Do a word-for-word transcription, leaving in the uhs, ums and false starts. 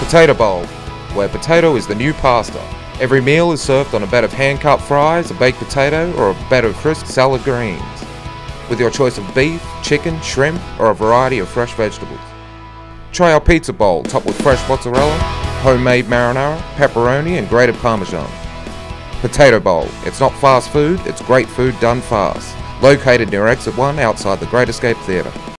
Potato Bowl, where potato is the new pasta. Every meal is served on a bed of hand-cut fries, a baked potato, or a bed of crisp salad greens, with your choice of beef, chicken, shrimp, or a variety of fresh vegetables. Try our pizza bowl, topped with fresh mozzarella, homemade marinara, pepperoni, and grated parmesan. Potato Bowl. It's not fast food, it's great food done fast. Located near Exit one outside the Great Escape Theatre.